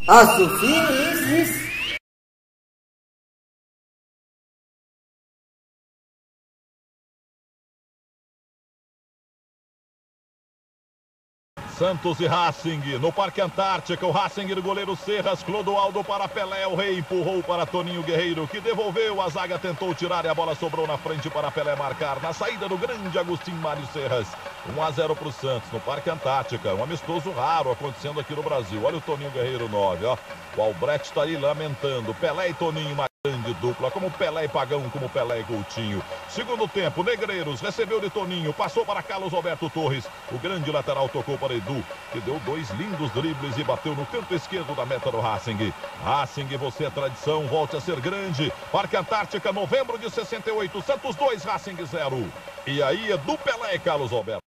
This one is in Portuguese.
Ah, Sofia, isso. Santos e Racing, no Parque Antártica, o Racing do goleiro Serras, Clodoaldo para Pelé, o Rei empurrou para Toninho Guerreiro, que devolveu, a zaga tentou tirar e a bola sobrou na frente para Pelé marcar, na saída do grande Agostinho Mário Serras, 1-0 para o Santos, no Parque Antártica, um amistoso raro acontecendo aqui no Brasil, olha o Toninho Guerreiro 9, ó, o Albrecht está aí lamentando, Pelé e Toninho, uma grande dupla, como Pelé e Pagão, como Pelé e Coutinho. Segundo tempo, Negreiros recebeu de Toninho, passou para Carlos Alberto Torres, o grande lateral tocou para Edu, que deu 2 lindos dribles e bateu no canto esquerdo da meta do Racing. Racing, você é tradição, volte a ser grande. Parque Antártica, novembro de 68, Santos 2, Racing 0. E aí, Edu, Pelé e Carlos Alberto.